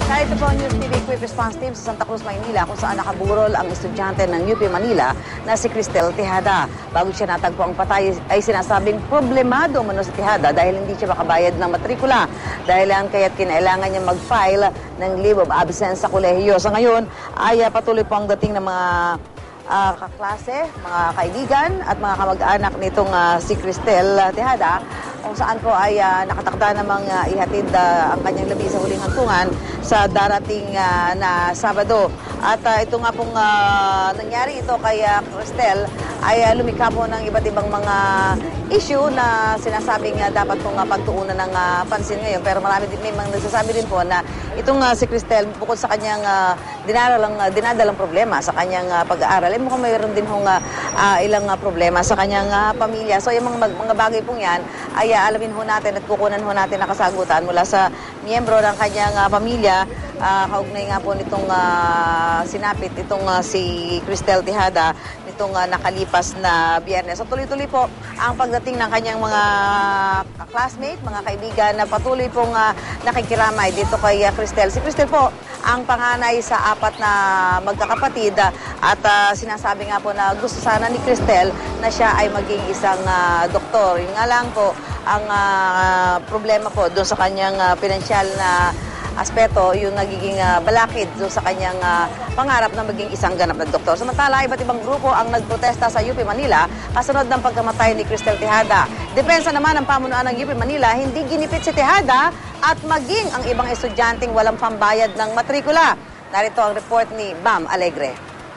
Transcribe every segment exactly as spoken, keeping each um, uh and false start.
Narito po ang News T V Quick Response Team sa Santa Cruz, Maynila, kung saan nakaburol ang estudyante ng U P Manila na si Tejada. Bago siya natagpo ang patay, ay sinasabing problemado umano si Tejada dahil hindi siya makabayad ng matrikula. Dahil yan kaya't kinailangan niya mag-file ng leave of absence sa kolehiyo. Sa ngayon ay uh, patuloy po ang dating ng mga uh, kaklase, mga kaibigan at mga kamag-anak nitong uh, si Tejada, kung saan po ay uh, nakatakda namang uh, ihatid uh, ang kanyang labi sa huling hantungan sa darating uh, na Sabado. At uh, ito nga pong uh, nangyari ito kay uh, Cristel ay uh, lumikha po ng iba't ibang mga issue na sinasabing uh, dapat pong uh, pagtuunan ng uh, pansin ngayon. Pero marami din, may mga nagsasabi din po na itong uh, si Cristel, bukod sa kanyang uh, dinadalang, uh, dinadalang problema sa kanyang uh, pag-aaral, ay mukhang mayroon din hong uh, uh, ilang uh, problema sa kanyang uh, pamilya. So yung mga, mga bagay pong yan ay uh, alamin ho natin at kukunan ho natin ang kasagutan mula sa miyembro ng kanyang uh, pamilya. Uh, kaugnay nga po nitong uh, sinapit itong uh, si Tejada nitong uh, nakalipas na Biyernes. So tuloy-tuloy po ang pagdating ng kanyang mga classmate, mga kaibigan na patuloy pong uh, nakikiramay dito kay uh, Cristel. Si Cristel po ang panganay sa apat na magkakapatid uh, at uh, sinasabi nga po na gusto sana ni Cristel na siya ay maging isang uh, doktor. Yung nga lang po ang uh, problema po doon sa kanyang uh, pinansyal na aspeto, yung nagiging uh, balakid doon sa kanyang uh, pangarap na maging isang ganap na doktor. Samantala, iba't ibang grupo ang nagprotesta sa U P Manila kasunod ng pagkamatay ni Tejada. Depensa naman ng pamunuan ng U P Manila, hindi ginipit si Tejada at maging ang ibang estudyanteng walang pambayad ng matrikula. Narito ang report ni Bam Alegre.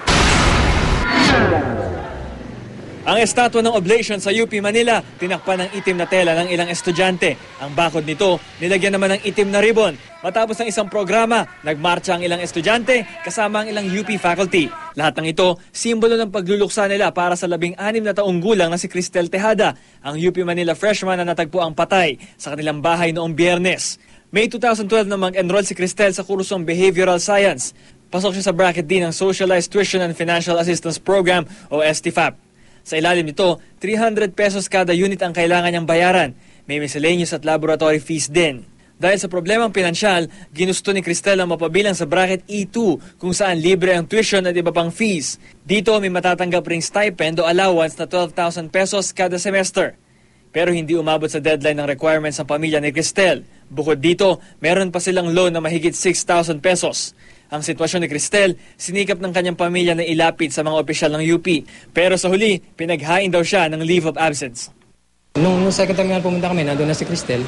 Ang estatwa ng oblation sa U P Manila, tinakpan ng itim na tela ng ilang estudyante. Ang bakod nito, nilagyan naman ng itim na ribbon. Matapos ng isang programa, nagmarcha ang ilang estudyante kasama ang ilang U P faculty. Lahat ng ito, simbolo ng pagluluksa nila para sa labing anim na taong gulang na si Tejada, ang U P Manila freshman na natagpo ang patay sa kanilang bahay noong Biyernes. May two thousand twelve na mag-enroll si Cristel sa kursong Behavioral Science. Pasok siya sa bracket din ng Socialized Tuition and Financial Assistance Program o S T F A P. Sa ilalim nito, three hundred pesos kada unit ang kailangan niyang bayaran. May miscellaneous at laboratory fees din. Dahil sa problemang pinansyal, ginusto ni Cristel ang mapabilang sa bracket E two kung saan libre ang tuition at iba pang fees. Dito may matatanggap ring stipend o allowance na twelve thousand pesos kada semester. Pero hindi umabot sa deadline ng requirements ng pamilya ni Cristel. Bukod dito, meron pa silang loan na mahigit six thousand pesos. Ang sitwasyon ni Cristel, sinikap ng kanyang pamilya na ilapit sa mga opisyal ng U P. Pero sa huli, pinaghain daw siya ng leave of absence. Nung, nung second time nga pumunta kami, nandun na si Cristel,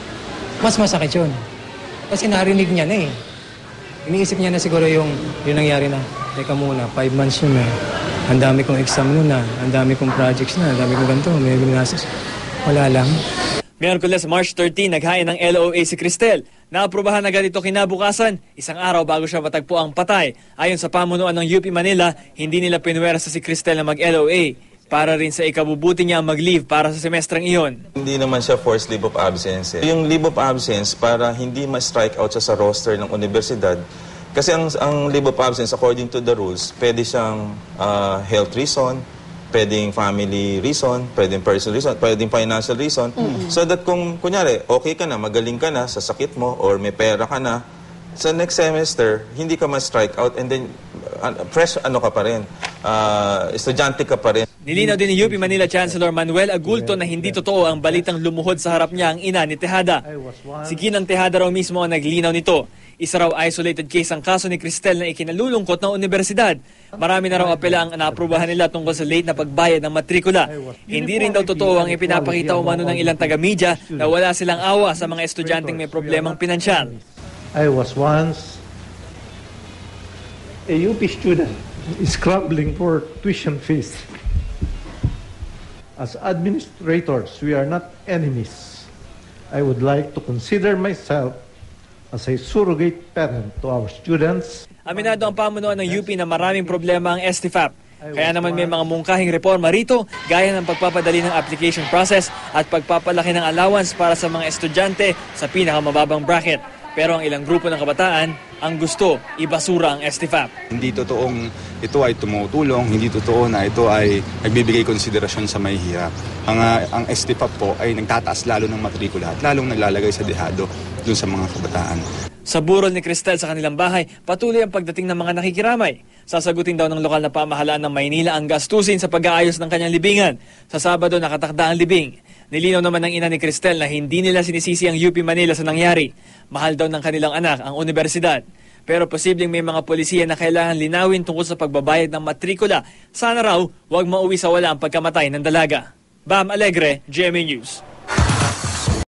mas masakit yun. Kasi narinig niya na eh. Iniisip niya na siguro yung, yung nangyari na, teka muna, five months yun na. Ang dami kong exam nun na, ang dami kong projects na, ang dami kong ganito, may gymnastics. Wala lang. Miyerkules March thirteen, naghain ng L O A si Cristel. Naaprubahan agad ito kinabukasan, isang araw bago siya matagpo ang patay. Ayon sa pamunuan ng U P Manila, hindi nila pinuwersa si Cristel na mag-L O A. Para rin sa ikabubuti niya mag-leave para sa semestreng iyon. Hindi naman siya forced leave of absence. Eh. Yung leave of absence para hindi ma-strike out siya sa roster ng universidad. Kasi ang, ang leave of absence according to the rules, pwede siyang uh, health reason, pwedeng family reason, pwedeng personal reason, pwedeng financial reason. Mm-hmm. So that kung, kunyari, okay ka na, magaling ka na sa sakit mo, or may pera ka na, sa next semester, hindi ka ma-strike out and then uh, fresh ano ka pa rin, uh, estudyante ka pa rin. Nilinaw din ni U P Manila Chancellor Manuel Agulto na hindi totoo ang balitang lumuhod sa harap niya ang ina ni Tejada. Si Ginang Tejada raw mismo ang naglinaw nito. Isa raw isolated case ang kaso ni Cristel na ikinalulungkot ng universidad. Marami na raw apela ang naaprubahan nila tungkol sa late na pagbayad ng matrikula. Hindi rin daw totoo ang ipinapakita umano ng ilang taga-media na wala silang awa sa mga estudyanteng may problemang pinansyal. I was once a U P student scrambling for tuition fees. As administrators, we are not enemies. I would like to consider myself as a surrogate parent to our students. Aminado ang pamunuan ng U P na maraming problema ang S T F A P. Kaya naman may mga mungkahing reforma rito gaya ng pagpapadali ng application process at pagpapalaki ng allowance para sa mga estudyante sa pinakamababang bracket. Pero ang ilang grupo ng kabataan ang gusto ibasura ang S T F A P. Hindi totoong ito ay tumutulong, hindi totoo na ito ay nagbibigay konsiderasyon sa may hirap. Ang, uh, ang S T F A P po ay nagtataas lalo ng matrikula at lalong naglalagay sa dehado dun sa mga kabataan. Sa burol ni Cristel sa kanilang bahay, patuloy ang pagdating ng mga nakikiramay. Sasagutin daw ng lokal na pamahalaan ng Maynila ang gastusin sa pag-aayos ng kanyang libingan. Sa Sabado, nakatakda ang libing. Nilinaw naman ng ina ni Cristel na hindi nila sinisisi ang U P Manila sa nangyari. Mahal daw ng kanilang anak ang universidad. Pero posibleng may mga polisiya na kailangan linawin tungkol sa pagbabayad ng matrikula. Sana raw, huwag mauwi sa wala ang pagkamatay ng dalaga. Bam Alegre, G M A News.